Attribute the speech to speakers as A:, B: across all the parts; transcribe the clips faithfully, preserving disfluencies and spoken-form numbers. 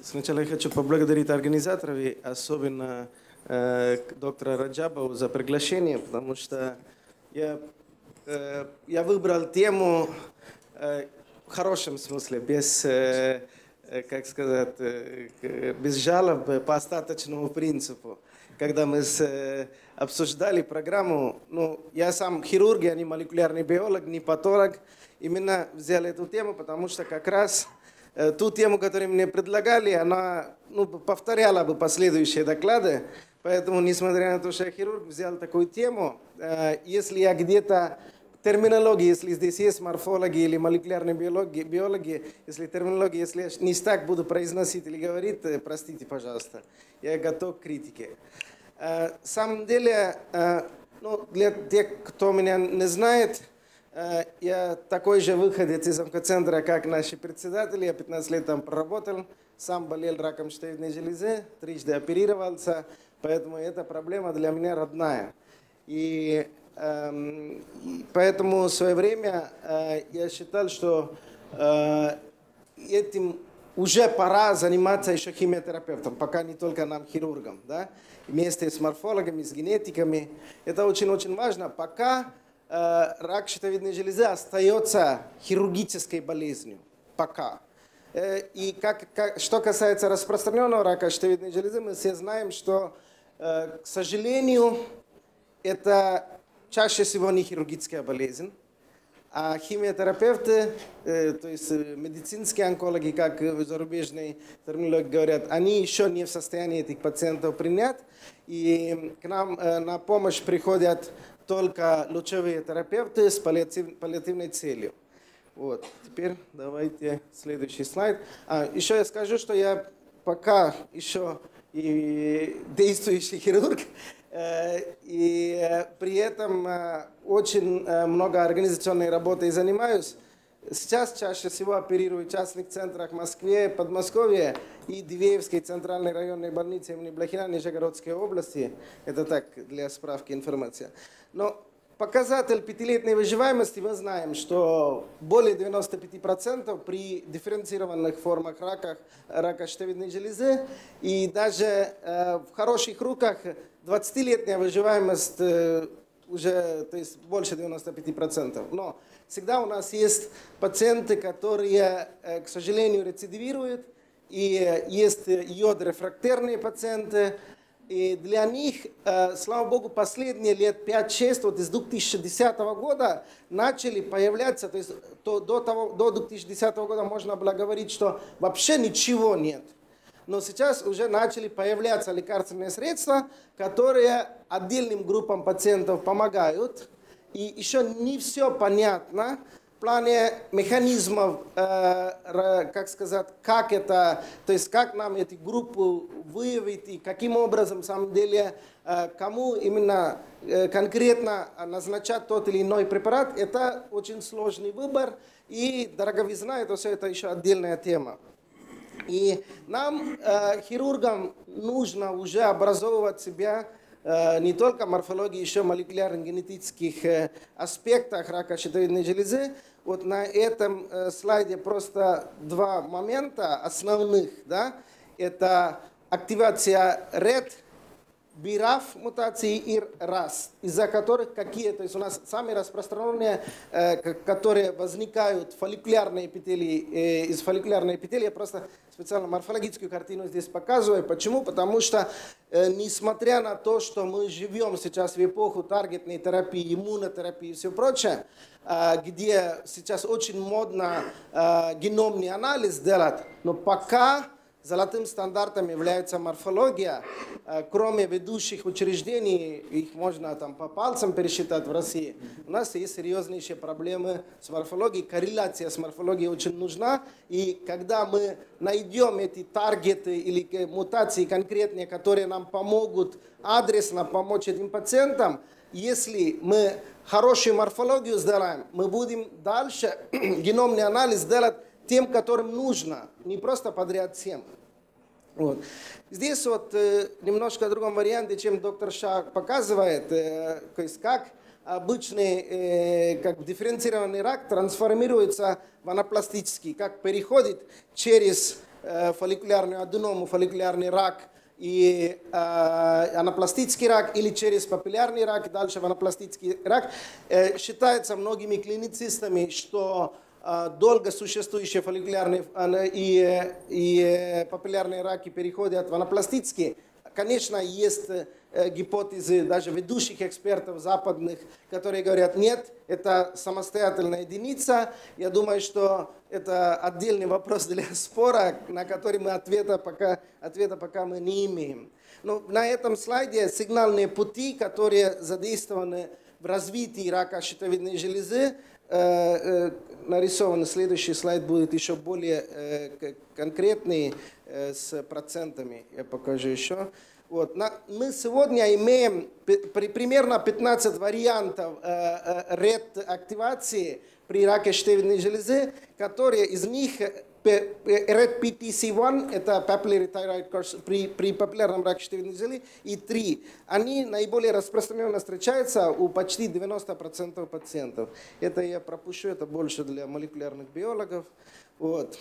A: Сначала я хочу поблагодарить организаторов, и особенно э, доктора Раджабову за приглашение, потому что я, э, я выбрал тему э, в хорошем смысле, без, э, как сказать, э, без жалоб, по остаточному принципу. Когда мы с, э, обсуждали программу, ну, я сам хирург, я не молекулярный биолог, не патолог, именно взяли эту тему, потому что как раз ту тему, которую мне предлагали, она ну, повторяла бы последующие доклады. Поэтому, несмотря на то, что я хирург, взял такую тему. Если я где-то терминология, если здесь есть морфологи или молекулярные биологи, биологи, если терминология, если я не так буду произносить или говорить, простите, пожалуйста, я готов к критике. На самом деле, ну, для тех, кто меня не знает, я такой же выходец из онкоцентра, как наши председатели. Я пятнадцать лет там проработал. Сам болел раком щитовидной железы, трижды оперировался. Поэтому эта проблема для меня родная. И, э, и поэтому в свое время э, я считал, что э, этим уже пора заниматься еще химиотерапевтом, пока не только нам, хирургам. Да? Вместе с морфологами, с генетиками. Это очень-очень важно, пока рак щитовидной железы остается хирургической болезнью. Пока. И как, как, что касается распространенного рака щитовидной железы, мы все знаем, что, к сожалению, это чаще всего не хирургическая болезнь. А химиотерапевты, то есть медицинские онкологи, как в зарубежной терминологии говорят, они еще не в состоянии этих пациентов принять. И к нам на помощь приходят только лучевые терапевты с паллиатив, паллиативной целью. Вот. Теперь давайте следующий слайд. А, еще я скажу, что я пока еще и действующий хирург, э, и э, при этом э, очень э, много организационной работой занимаюсь. Сейчас чаще всего оперирую в частных центрах в Москве, Подмосковье и Дивеевской центральной районной больнице имени Блохина Нижегородской области. Это так, для справки информация. Но показатель пятилетней выживаемости мы знаем, что более девяноста пяти процентов при дифференцированных формах рака, рака щитовидной железы. И даже э, в хороших руках двадцатилетняя выживаемость э, уже, то есть больше девяноста пяти процентов. Но всегда у нас есть пациенты, которые, к сожалению, рецидивируют, и есть йод-рефрактерные пациенты, и для них, слава богу, последние лет пять-шесть, вот из две тысячи десятого года начали появляться, то есть до, того, до две тысячи десятого года можно было говорить, что вообще ничего нет. Но сейчас уже начали появляться лекарственные средства, которые отдельным группам пациентов помогают. И еще не все понятно в плане механизмов, э, как сказать, как это, то есть как нам эти группы выявить и каким образом, на самом деле, э, кому именно э, конкретно назначать тот или иной препарат. Это очень сложный выбор, и дороговизна, это все это еще отдельная тема. И нам, э, хирургам, нужно уже образовывать себя э, не только в морфологии, еще в молекулярно-генетических э, аспектах рака щитовидной железы. Вот на этом э, слайде просто два момента основных. Да? Это активация ред, би раф мутации и рас, из-за которых какие, то есть у нас самые распространенные, э, которые возникают фолликулярные эпителии, э, из фолликулярной эпителии, я просто специально морфологическую картину здесь показываю. Почему? Потому что, э, несмотря на то, что мы живем сейчас в эпоху таргетной терапии, иммунотерапии и все прочее, э, где сейчас очень модно э, геномный анализ делать, но пока золотым стандартом является морфология. Кроме ведущих учреждений, их можно там по пальцам пересчитать в России, у нас есть серьезнейшие проблемы с морфологией. Корреляция с морфологией очень нужна. И когда мы найдем эти таргеты или мутации конкретные, которые нам помогут адресно помочь этим пациентам, если мы хорошую морфологию сделаем, мы будем дальше геномный анализ делать тем, которым нужно, не просто подряд всем. Вот. Здесь вот э, немножко в другом варианте, чем доктор Ша показывает, э, то есть как обычный э, как дифференцированный рак трансформируется в анапластический, как переходит через э, фолликулярную аденому, фолликулярный рак и э, анапластический рак, или через папиллярный рак, дальше в анапластический рак. Э, считается многими клиницистами, что э, долго существующие фолликулярные и, и папиллярные раки переходят в анапластические. Конечно, есть э, гипотезы даже ведущих экспертов западных, которые говорят, нет, это самостоятельная единица. Я думаю, что это отдельный вопрос для спора, на который мы ответа пока, ответа пока мы не имеем. Но на этом слайде сигнальные пути, которые задействованы в развитии рака щитовидной железы, э, э, нарисованы. Следующий слайд будет еще более э, конкретный, э, с процентами. Я покажу еще. Вот. На, мы сегодня имеем при, примерно пятнадцать вариантов э, э, ред-активации при раке щитовидной железы, которые из них ред пи ти си один, это papillary thyroid carcinoma, при, при папиллярном раке щитовидной железы, и три, они наиболее распространенно встречаются у почти девяноста процентов пациентов. Это я пропущу, это больше для молекулярных биологов. Вот.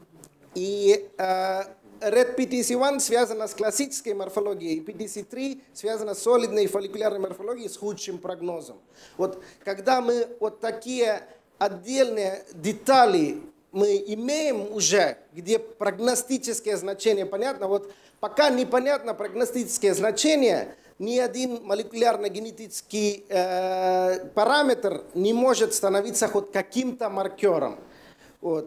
A: И э, ред пи ти си один связана с классической морфологией, и пи ти си три связана с солидной фолликулярной морфологией с худшим прогнозом. Вот когда мы вот такие отдельные детали мы имеем уже, где прогностическое значение понятно, вот пока непонятно прогностическое значение, ни один молекулярно-генетический э, параметр не может становиться хоть каким-то маркером. Вот.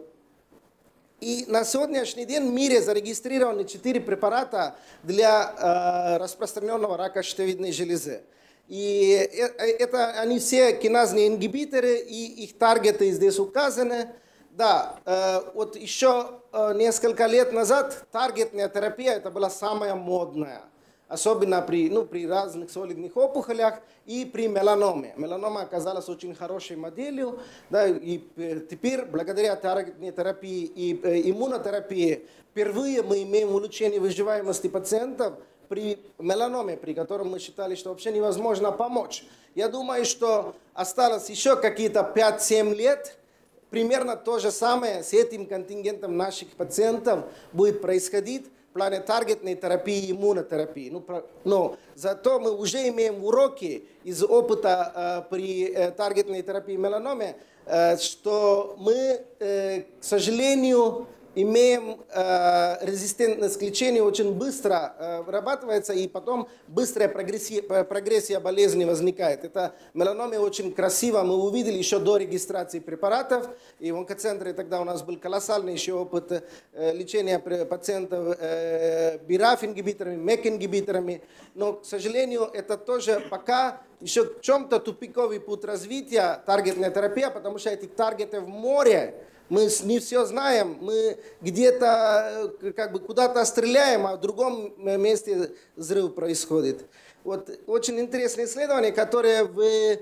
A: И на сегодняшний день в мире зарегистрированы четыре препарата для э, распространенного рака щитовидной железы. И это они все киназные ингибиторы, и их таргеты здесь указаны. Да, э, вот еще э, несколько лет назад таргетная терапия это была самая модная. Особенно при, ну, при разных солидных опухолях и при меланоме. Меланома оказалась очень хорошей моделью. Да, и теперь, благодаря таргетной терапии и иммунотерапии, впервые мы имеем улучшение выживаемости пациентов при меланоме, при котором мы считали, что вообще невозможно помочь. Я думаю, что осталось еще какие-то пять-семь лет. Примерно то же самое с этим контингентом наших пациентов будет происходить в плане таргетной терапии и иммунотерапии. Ну, про, но зато мы уже имеем уроки из опыта э, при э, таргетной терапии меланоме, э, что мы, э, к сожалению, имеем э, резистентность к лечению очень быстро э, вырабатывается, и потом быстрая прогрессия, прогрессия болезни возникает. Это меланоме очень красиво мы увидели еще до регистрации препаратов. И в онкоцентре тогда у нас был колоссальный еще опыт э, лечения пациентов э, би ар эф ингибиторами, мек ингибиторами. Но, к сожалению, это тоже пока еще в чем-то тупиковый путь развития таргетной терапии, потому что этих таргетов в море. Мы не все знаем, мы где-то как бы куда-то стреляем, а в другом месте взрыв происходит. Вот очень интересное исследование, которое в,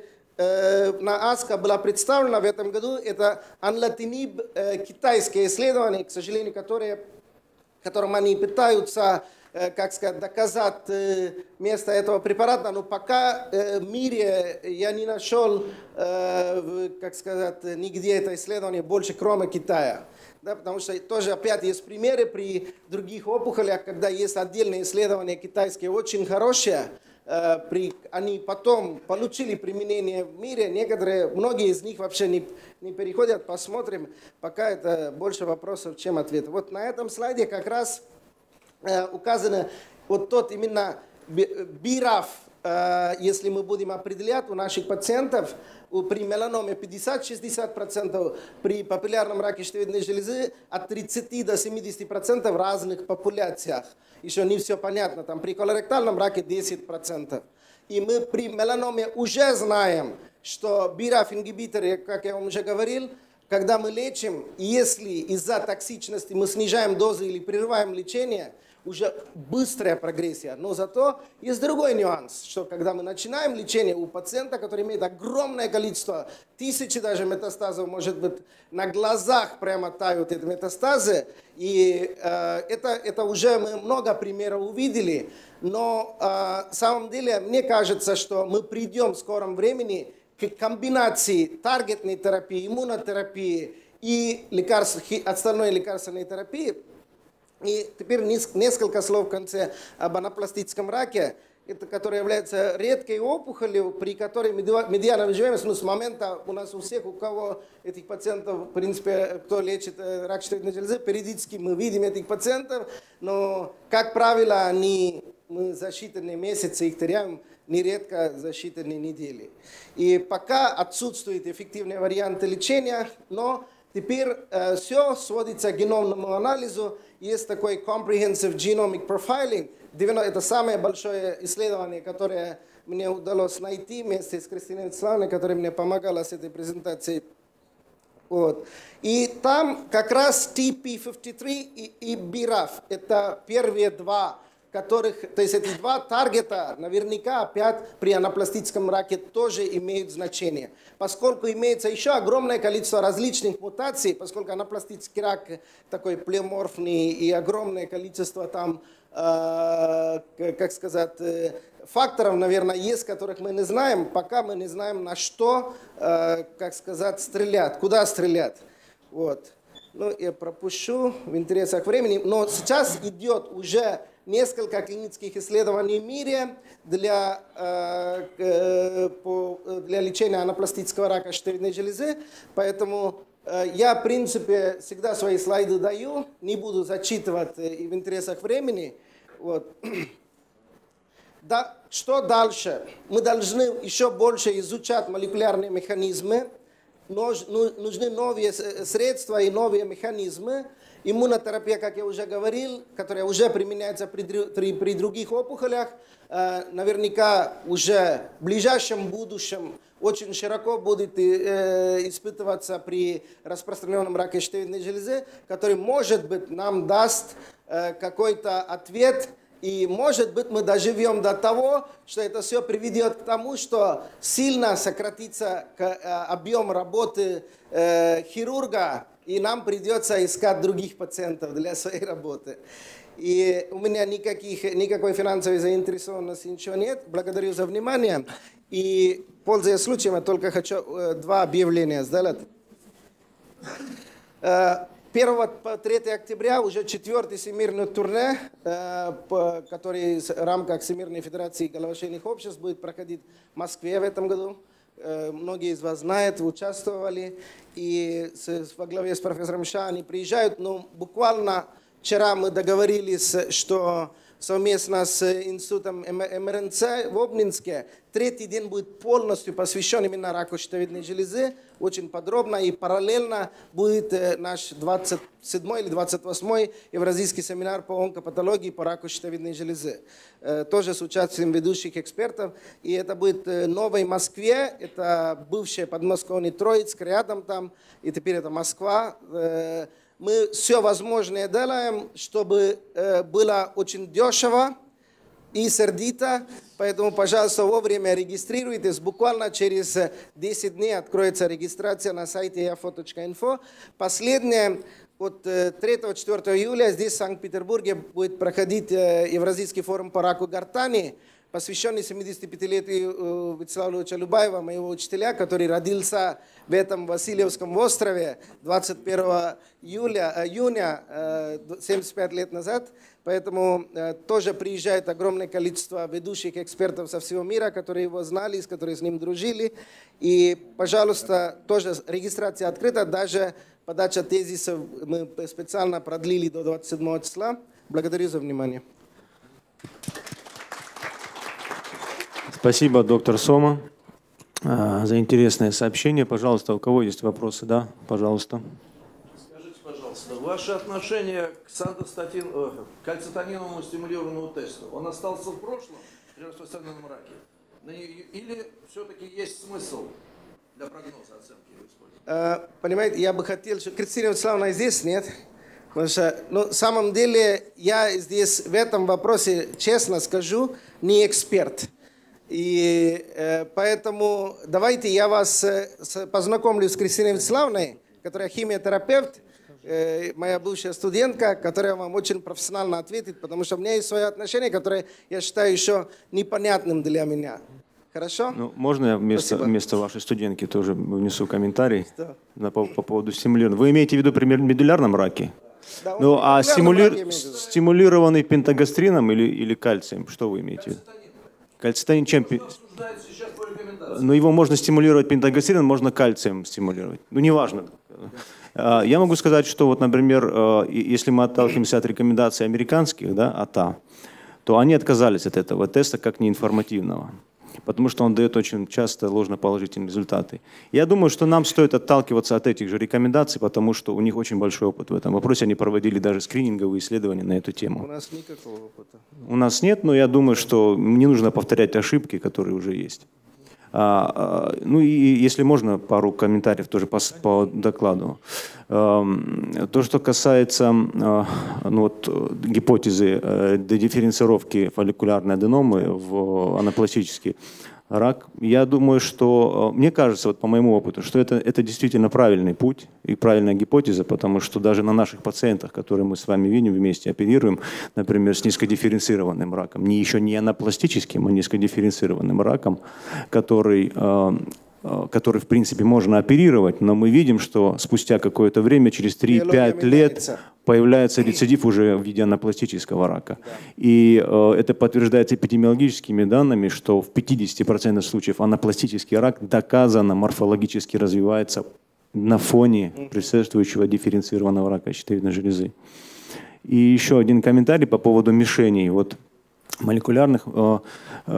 A: э, на АСКО было представлено в этом году, это анлатиниб, э, китайское исследование, к сожалению, которое, которым они пытаются, э, как сказать, доказать э, место этого препарата, но пока э, в мире я не нашел, э, как сказать, нигде это исследование больше, кроме Китая. Да, потому что тоже опять есть примеры при других опухолях, когда есть отдельные исследования китайские очень хорошие, э, при, они потом получили применение в мире, некоторые, многие из них вообще не, не переходят, посмотрим, пока это больше вопросов, чем ответов. Вот на этом слайде как раз э, указано вот тот именно би ар эф, э, если мы будем определять у наших пациентов, при меланоме пятьдесят-шестьдесят процентов, при папиллярном раке щитовидной железы от тридцати до семидесяти процентов в разных популяциях. Еще не все понятно, там при колоректальном раке десять процентов. И мы при меланоме уже знаем, что би ар эф ингибиторы, как я вам уже говорил, когда мы лечим, если из-за токсичности мы снижаем дозы или прерываем лечение, уже быстрая прогрессия. Но зато есть другой нюанс, что когда мы начинаем лечение у пациента, который имеет огромное количество, тысячи даже метастазов, может быть, на глазах прямо тают эти метастазы, и э, это, это уже мы много примеров увидели, но э, на самом деле мне кажется, что мы придем в скором времени к комбинации таргетной терапии, иммунотерапии и лекарств, остальной лекарственной терапии, И теперь несколько слов в конце об анапластическом раке, это, который является редкой опухолью, при которой медиана выживаемость, ну, с момента у нас у всех, у кого этих пациентов, в принципе, кто лечит рак щитовидной железы, периодически мы видим этих пациентов, но, как правило, они, мы за считанные месяцы их теряем, нередко за считанные недели. И пока отсутствуют эффективные варианты лечения, но теперь э, все сводится к геномному анализу. Есть такой Comprehensive Genomic Profiling. Это самое большое исследование, которое мне удалось найти вместе с Кристиной Вячеславовной, которая мне помогала с этой презентацией. Вот. И там как раз ти пи пятьдесят три и, и би раф. Это первые два, которых, то есть эти два таргета наверняка опять при анапластическом раке тоже имеют значение. Поскольку имеется еще огромное количество различных мутаций, поскольку анапластический рак такой плеоморфный и огромное количество там, э, как сказать, э, факторов, наверное, есть, которых мы не знаем, пока мы не знаем, на что, э, как сказать, стрелять, куда стрелять. Вот. Ну, я пропущу в интересах времени, но сейчас идет уже несколько клинических исследований в мире для, э, по, для лечения анапластического рака щитовидной железы, поэтому э, я, в принципе, всегда свои слайды даю, не буду зачитывать э, в интересах времени. Вот. Да, что дальше? Мы должны еще больше изучать молекулярные механизмы, нужны новые средства и новые механизмы. Иммунотерапия, как я уже говорил, которая уже применяется при, при, при других опухолях, э, наверняка уже в ближайшем будущем очень широко будет э, испытываться при распространенном раке щитовидной железы, который, может быть, нам даст э, какой-то ответ. И, может быть, мы доживем до того, что это все приведет к тому, что сильно сократится объем работы э, хирурга, и нам придется искать других пациентов для своей работы. И у меня никаких, никакой финансовой заинтересованности, ничего нет. Благодарю за внимание. И, пользуясь случаем, я только хочу э, два объявления сделать. Э, первого по третьего октября уже четвертый всемирный турне, э, по, который в рамках Всемирной Федерации головошейных обществ будет проходить в Москве в этом году. Э, многие из вас знают, участвовали. И с, во главе с профессором Ша они приезжают. Но буквально вчера мы договорились, что совместно с институтом эм эр эн цэ в Обнинске третий день будет полностью посвящен именно раку щитовидной железы, очень подробно, и параллельно будет наш двадцать седьмой или двадцать восьмой евразийский семинар по онкопатологии по раку щитовидной железы, тоже с участием ведущих экспертов, и это будет в Новой Москве, это бывшая подмосковный Троицк, рядом там, и теперь это Москва. Мы все возможное делаем, чтобы э, было очень дешево и сердито. Поэтому, пожалуйста, вовремя регистрируйтесь. Буквально через десять дней откроется регистрация на сайте яфо точка инфо. Последнее, от третьего-четвёртого июля здесь, в Санкт-Петербурге, будет проходить э, Евразийский форум по раку гортани, посвященный семидесятипятилетию Вячеслава Львовича Любаева, моего учителя, который родился в этом Васильевском острове двадцать первого июня, семьдесят пять лет назад. Поэтому тоже приезжает огромное количество ведущих экспертов со всего мира, которые его знали, с которыми с ним дружили. И, пожалуйста, тоже регистрация открыта, даже подача тезисов мы специально продлили до двадцать седьмого числа. Благодарю за внимание.
B: Спасибо, доктор Сома, за интересное сообщение. Пожалуйста, у кого есть вопросы? Да, пожалуйста.
C: Скажите, пожалуйста, ваше отношение к сандостатин, э, кальцитониновому стимулированному тесту, он остался в прошлом при распространенном раке? Или все-таки есть смысл для прогноза, оценки его использования?
A: Понимаете, я бы хотел, что Кристина Вячеславовна здесь нет. Потому что, ну, на самом деле, я здесь в этом вопросе, честно скажу, не эксперт. И э, поэтому давайте я вас э, познакомлю с Кристиной Вячеславовной, которая химиотерапевт, э, моя бывшая студентка, которая вам очень профессионально ответит, потому что у меня есть свое отношение, которое я считаю еще непонятным для меня. Хорошо?
B: Ну, можно я вместо, вместо вашей студентки тоже внесу комментарий на, по, по поводу стимулирования? Вы имеете в виду при медулярном раке?
A: Да,
B: Ну, а стимули...
A: регулярно
B: стимулированный пентагастрином или, или кальцием? Что вы имеете в виду? Кальцитонин чем? пи-
C: Обсуждается сейчас по рекомендации.
B: Ну, его можно стимулировать пентагастрином, можно кальцием стимулировать. Ну, неважно. А, Я могу сказать, что вот, например, э, и- если мы отталкиваемся от рекомендаций американских, да, АТА, то они отказались от этого теста как неинформативного, потому что он дает очень часто ложноположительные результаты. Я думаю, что нам стоит отталкиваться от этих же рекомендаций, потому что у них очень большой опыт в этом вопросе. Они проводили даже скрининговые исследования на эту
A: У
B: тему.
A: нас никакого опыта.
B: У нас нет, но я думаю, что не нужно повторять ошибки, которые уже есть. А, а, ну и если можно, пару комментариев тоже по, с- по докладу. Эм, То, что касается а, ну вот, э, гипотезы э, дедифференцировки фолликулярной аденомы в анапластический рак, я думаю, что, э, мне кажется, вот по моему опыту, что это, это действительно правильный путь и правильная гипотеза, потому что даже на наших пациентах, которые мы с вами видим вместе, оперируем, например, с низкодифференцированным раком, не еще не анапластическим, а низкодифференцированным раком, который, э, э, который в принципе можно оперировать, но мы видим, что спустя какое-то время, через три-пять
A: Биология
B: лет,
A: меняется.
B: появляется рецидив уже в виде анапластического рака. И э, это подтверждается эпидемиологическими данными, что в пятидесяти процентах случаев анапластический рак доказанно морфологически развивается на фоне предшествующего дифференцированного рака щитовидной железы. И еще один комментарий по поводу мишеней. Вот молекулярных, э, э,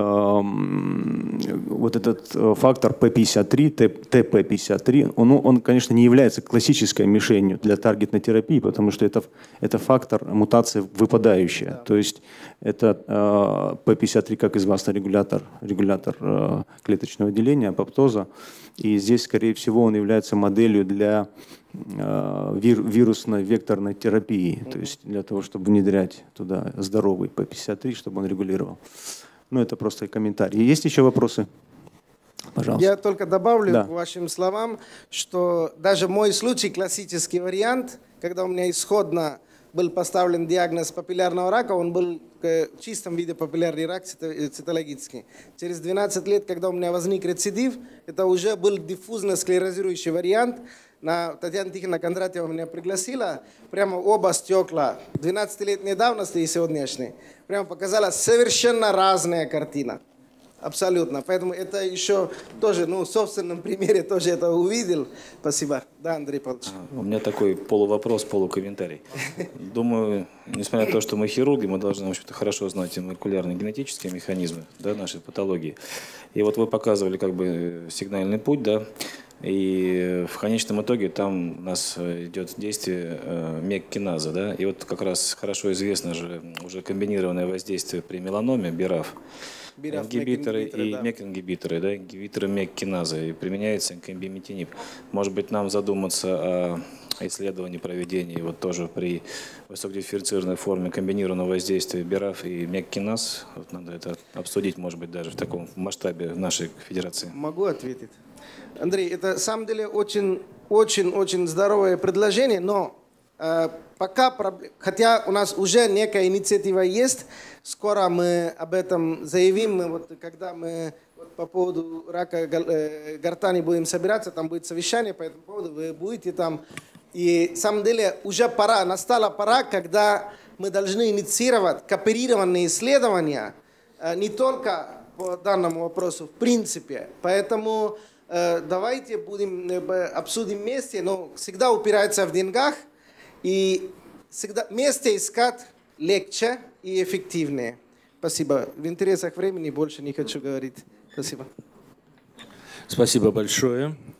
B: м, вот этот э, фактор пэ пятьдесят три, Т П пятьдесят три, он, ну, он, конечно, не является классической мишенью для таргетной терапии, потому что это, это фактор мутации выпадающая. То есть это э, П пятьдесят три как известно регулятор, регулятор э, клеточного деления, апоптоза. И здесь, скорее всего, он является моделью для э, вир, вирусной векторной терапии, то есть для того, чтобы внедрять туда здоровый П пятьдесят три, чтобы он регулировал. Ну, это просто комментарий. Есть еще вопросы? Пожалуйста.
A: Я только добавлю
B: Да.
A: к вашим словам, что даже мой случай, классический вариант, когда у меня исходно был поставлен диагноз папиллярного рака, он был в чистом виде папиллярный рак цито- цитологический. Через двенадцать лет, когда у меня возник рецидив, это уже был диффузно-склерозирующий вариант. На Татьяна Тихоновна Кондратьева меня пригласила, прямо оба стекла, двенадцатилетней давности и сегодняшней, прямо показала совершенно разная картина. Абсолютно. Поэтому это еще тоже, ну, в собственном примере тоже это увидел. Спасибо. Да, Андрей Павлович.
D: У меня такой полувопрос, полукомментарий. Думаю, несмотря на то, что мы хирурги, мы должны, в общем-то, хорошо знать молекулярные генетические механизмы, да, нашей патологии. И вот вы показывали как бы сигнальный путь, да, и в конечном итоге там у нас идет действие э, мек-киназа, да, и вот как раз хорошо известно же уже комбинированное воздействие при меланоме, БИРАФ.
A: Бирав,
D: Ингибиторы
A: мек-ингибиторы,
D: и
A: да.
D: мек-ингибиторы, да, ингибиторы мек-киназы, и применяется комбимитинип. Может быть, нам задуматься о исследовании, проведении вот тоже при высокодифференцированной форме комбинированного воздействия БИРАФ и мек-киназ. Вот надо это обсудить, может быть, даже в таком масштабе нашей федерации.
A: Могу ответить. Андрей, это на самом деле очень, очень, очень здоровое предложение, но э, пока, проблем- хотя у нас уже некая инициатива есть, скоро мы об этом заявим, мы вот, когда мы вот по поводу рака гол- э, гортани будем собираться, там будет совещание по этому поводу, вы будете там. И на самом деле уже пора, настала пора, когда мы должны инициировать кооперированные исследования э, не только по данному вопросу, в принципе. Поэтому э, давайте будем э, обсудим вместе, но всегда упирается в деньгах, и всегда вместе искать легче и эффективнее. Спасибо. В интересах времени больше не хочу говорить. Спасибо.
E: Спасибо большое.